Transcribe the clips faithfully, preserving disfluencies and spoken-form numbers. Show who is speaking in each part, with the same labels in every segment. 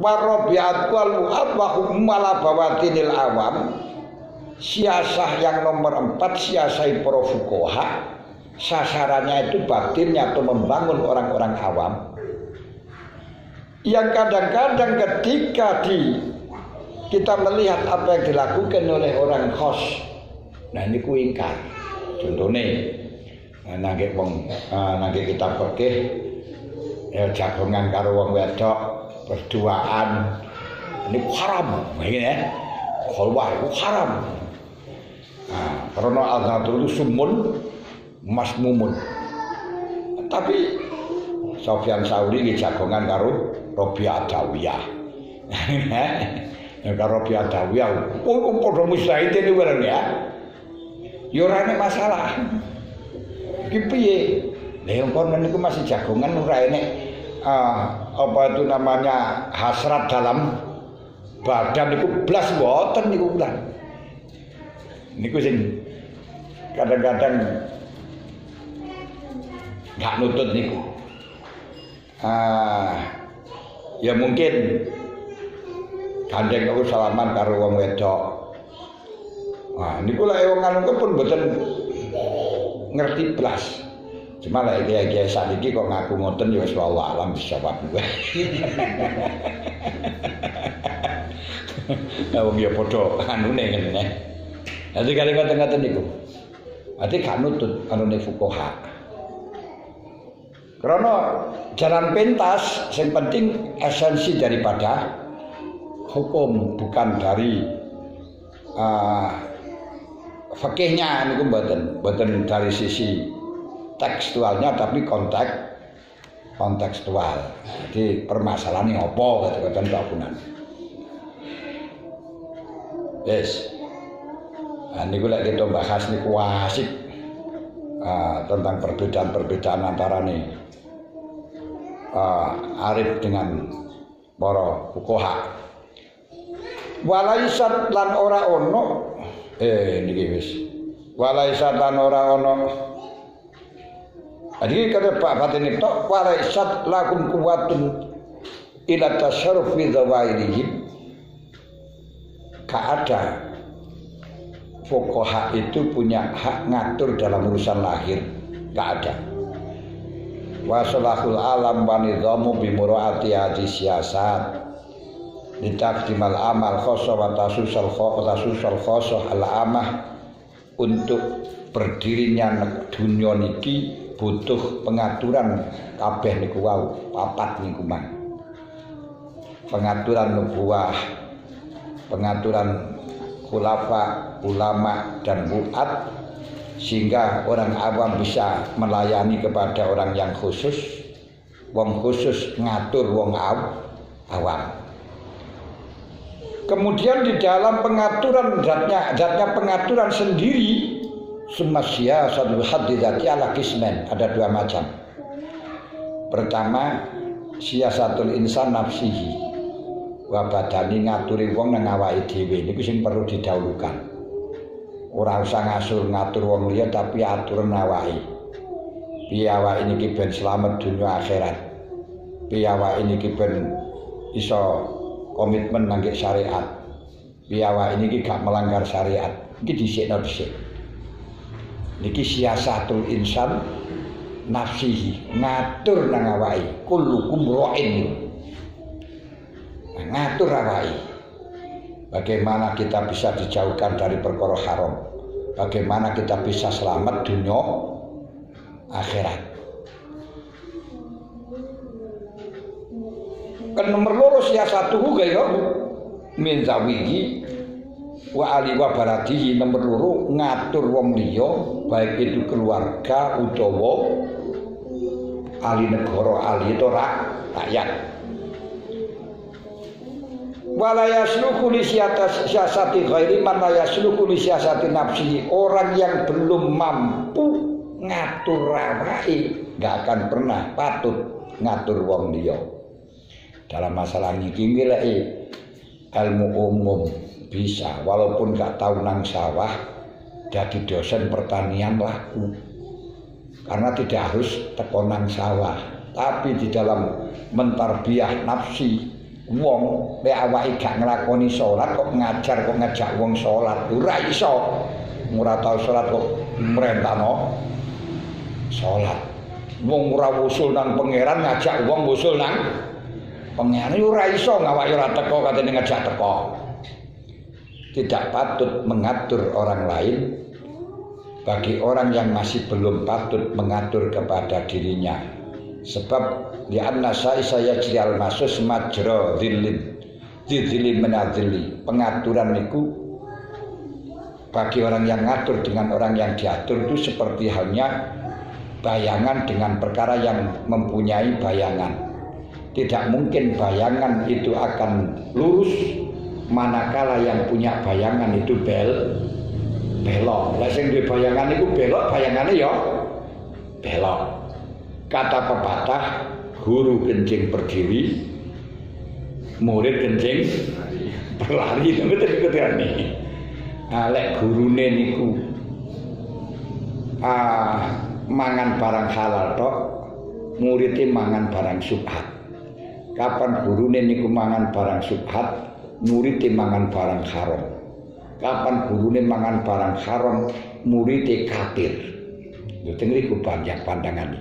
Speaker 1: Warabiat wal mu'ad wa humala bawatinil awam. Siasah yang nomor empat, siasai para fuqaha, sasarannya itu batinnya atau membangun orang-orang awam. Yang kadang-kadang ketika di kita melihat apa yang dilakukan oleh orang khos, nah ini ku ingkar. Contohnya nangge wong nangge kita fikih ya jagongan karo wong wedok berduaan, ini haram, begini ya, khalwah itu haram. Nah, karena al-nadur itu sumun masmumun. Tapi Sofyan Sauri ini jagongan karo Robiah Adawiyah. Ya karo Robiah Adawiyah, oh padha mustahidin iki bareng ya. Ya ora enek masalah. Iki piye? Lah yang kono niku masih jagongan ora enek uh, apa itu namanya hasrat dalam badan niku blas mboten niku ulah. Niku sing kadang-kadang gak nutut niku. Ah, ya mungkin gandeng aku salaman karo wong wedok. Wah, niku lek wong anu pun mboten ngerti blas. Cuma lek kiai-kiai sakniki kok ngaku ngoten ya wis wallah alam bisawab. Lah wong ya padha anune ngene. Dadi kali ngoten-ngoten niku. Ati gak nutut anune fuqaha. Karena jalan pintas yang penting esensi daripada hukum bukan dari uh, fikihnya niku mboten mboten dari sisi tekstualnya tapi konteks kontekstual. Jadi permasalahannya apa kata-kata takunan. Yes. Nah, niku lek kita bahas niku asik uh, tentang perbedaan-perbedaan antara nih uh, arif dengan para fuqaha. Walaisat lan ora ono eh niki wis. Walaisat lan ora ono. Jadi kata Pak Fatin itu walaisat lakum kuwatun ila tasarruf fi dhawairihim. Ka ada fuqaha itu punya hak ngatur dalam urusan lahir, enggak ada. Wa salahul alam wa nidhamu bi muraati hadi siyasat litaqdimal amal khassa wa tasusal khasusal khassa al amah. Untuk berdirinya dunia niki butuh pengaturan kabeh niku wau papat niku man. Pengaturan nubuwah, pengaturan khulafa, ulama dan buat, sehingga orang awam bisa melayani kepada orang yang khusus, wong khusus ngatur wong awam. Kemudian di dalam pengaturan zatnya, zatnya pengaturan sendiri, sumasya satu hadidati ala kismen, ada dua macam. Pertama, siasatul insan nafsihi, wa badani ngaturi wong nang awake dhewe niku sing perlu didahulukan. Ora usah ngasur ngatur wong liya tapi aturan awake. Piye awake niki ben slamet dunya akhirat. Piye awake niki ben iso komitmen nangge syariat. Piye awake niki gak melanggar syariat. Iki dhisikno dhisik. Niki siasatul insan nafsihi, ngatur nang awake. Kullukum ra'in. Ngatur awake. Bagaimana kita bisa dijauhkan dari perkara haram? Bagaimana kita bisa selamat dunia akhirat? Kan nomor loro siasatuhu kaya min zawihi wa ali wa baradihi. Nomor loro ngatur wong liya baik itu keluarga utawa ahli negara, ahli itu rakyat. Wala yasluku li siasati ghairi man la yasluku li siasati nafsihi. Orang yang belum mampu ngatur awake enggak akan pernah patut ngatur wong liya. Dalam masalah niki lek ilmu umum bisa, walaupun enggak tahu nang sawah, jadi dosen pertanian laku. Karena tidak harus teko nang sawah, tapi di dalam mentarbiyah nafsi wong nek awake gak nglakoni salat kok ngajar kok ngajak wong salat ora iso. Ora tau salat kok mrentano salat. Wong ora wusul nang pangeran ngajak wong wusul nang pangeran ora iso ngawake ora teko katene ngajak teko. Tidak patut mengatur orang lain bagi orang yang masih belum patut mengatur kepada dirinya. Sebab di anna saya jrial masus majra dzillin dzillin menadzili. Pengaturan itu bagi orang yang ngatur dengan orang yang diatur itu seperti halnya bayangan dengan perkara yang mempunyai bayangan. Tidak mungkin bayangan itu akan lurus manakala yang punya bayangan itu bel belok. Lah sing duwe bayangan iku belok, bayangane ya belok. Kata pepatah, guru kencing berdiri, murid kencing berlari. Betul betul nih. Alek gurune niku ah mangan barang halal tok, muridé mangan barang subhat. Kapan gurune niku mangan barang subhat, muridé mangan barang haram. Kapan gurune mangan barang haram, muridé kafir. Lho tengriku banyak pandangan.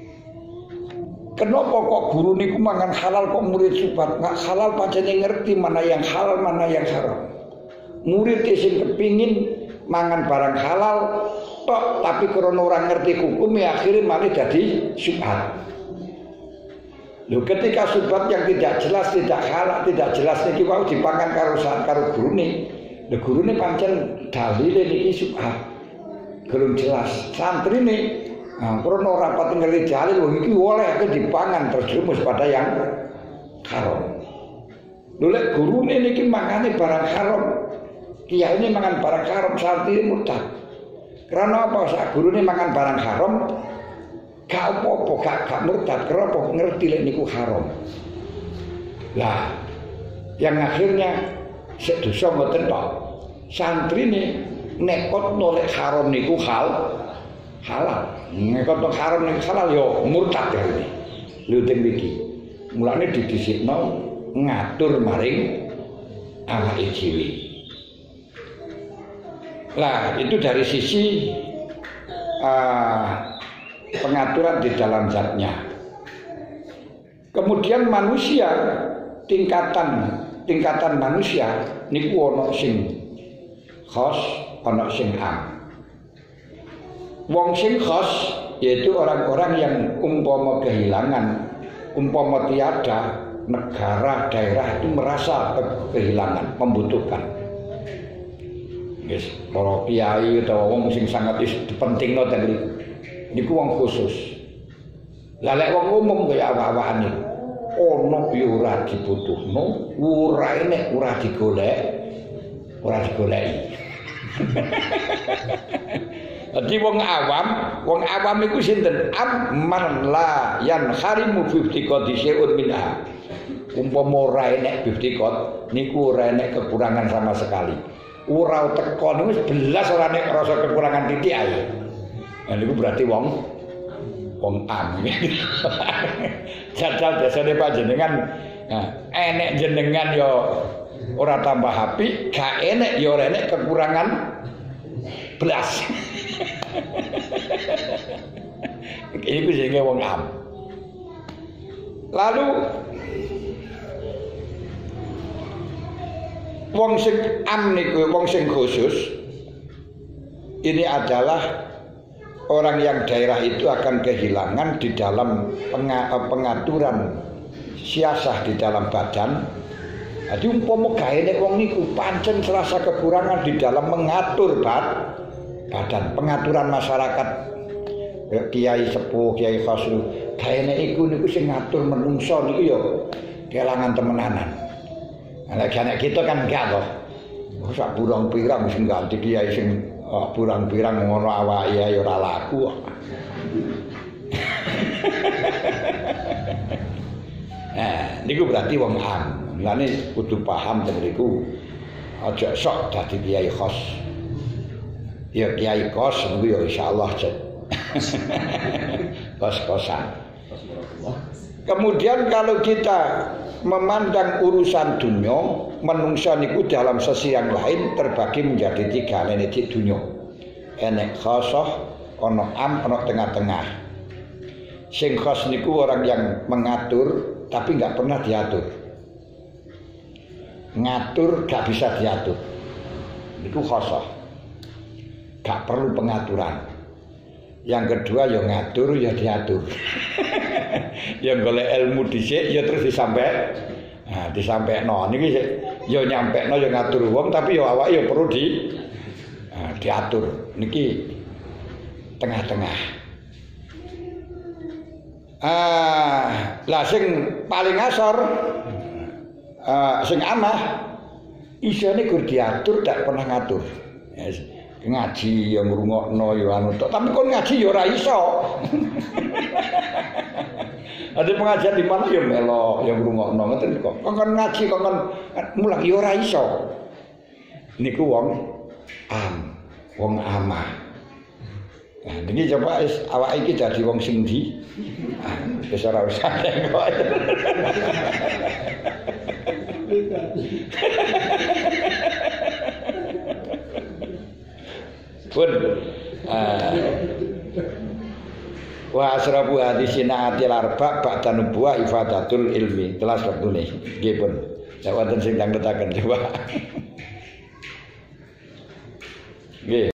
Speaker 1: Kenapa kok guru niku mangan halal kok murid subhat? Nggak halal pancene ngerti mana yang halal mana yang haram. Murid sing kepingin mangan barang halal tok tapi karena orang ngerti hukum ya akhirnya malah jadi subhat. Loh ketika subhat yang tidak jelas tidak halal tidak jelas niki wau dipangan karo karo gurune. Lho gurune pancen dalile niki subhat. Belum jelas. Santrine nah, karena ora pati ngerti dalil wong iki oleh dipangan terjerumus pada yang haram. Lho lek gurune niki mangane barang haram kiai ini mangan barang haram santri murtad. Karena apa? Saat guru ini mangan barang haram, gak apa-apa, gak, gak murtad. Kenapa? Ngerti lek niku haram. Lah, yang akhirnya sedoso ngoten tok. Santri ini nekot nolak haram niku hal halal. Nekot nolak haram niku halal yo murtad ya ini. Lho teng mriki. Mulane didhisikno ngatur maring awake dhewe. Lah itu dari sisi uh, pengaturan di dalam zatnya. Kemudian manusia tingkatan tingkatan manusia niku ana sing khos, ana sing am. Wong sing khos yaitu orang-orang yang umpama kehilangan, umpama tiada, negara daerah itu merasa kehilangan, membutuhkan. Yes, para kiai utawa wong sing sangat pentingno teng mriku. Niku wong khusus. Lah lek wong umum kaya awak-awakan niku, ono yo ora dibutuhno, ora enek ora digolek, ora digoleki. Dadi wong awam, wong awam iku sinten? Amman la yanharimu fi iftiqati syai'un minha. Umpama ora enek iftiqat, niku ora enek kekurangan sama sekali. Ora teko niku belas ora nek rasa kekurangan titik ae. Nah niku berarti wong wong am. Jajal desane panjenengan nah, enek jenengan yo ora tambah apik, gak enek yo ora enek kekurangan belas. Iku jenenge wong am. Lalu wong sing am niku, wong sing khusus ini adalah orang yang daerah itu akan kehilangan di dalam pengaturan siasah di dalam badan. Jadi umpama gawe nek wong niku pancen serasa kekurangan di dalam mengatur bad, badan, pengaturan masyarakat. Kiai sepuh, kiai khosru, gawe nek iku niku sing ngatur menungso niku ya kelangan temenanan. Nek anak kita kan enggak toh. Sak burang pirang sing ganti kiai sing oh, burang pirang ngono awake ya ora laku. Nah, niku berarti wong am. Mulane kudu paham ten niku aja sok dadi kiai khos. Ya kiai kos niku ya insyaallah cek. Kos-kosan. Kemudian kalau kita memandang urusan dunia, menungsa niku dalam sisi yang lain terbagi menjadi tiga lini di dunia. Enek khosoh, ono am, ono tengah-tengah. Sing khos niku orang yang mengatur tapi nggak pernah diatur. Ngatur gak bisa diatur. Niku khosoh. Gak perlu pengaturan. Yang kedua ya ngatur ya diatur. Yang golek ilmu dhisik ya terus disampe. Nah, disampekno niki ya nyampekno ya ngatur wong tapi ya awake ya perlu di nah, diatur. Niki tengah-tengah. Ah, lah sing paling asor ah, sing amah isine gur diatur tak pernah ngatur. Yes. Ngaji yang ngrungokno ya anu tok, tapi kon ngaji ya ora iso. Ada pengajian di mana ya melok yang ngrungokno ngoten kok. Kon ngaji kok kon mulang ya ora iso. Niku wong am, wong amah. Nah, niki coba is awake iki dadi wong sing ndi? Ah, wis ora usah kok. Pun uh, wa asrabu hadisina atil arba ba'da nubuwah ifadatul ilmi telas waktune nggih pun nek wonten sing tangketaken coba nggih.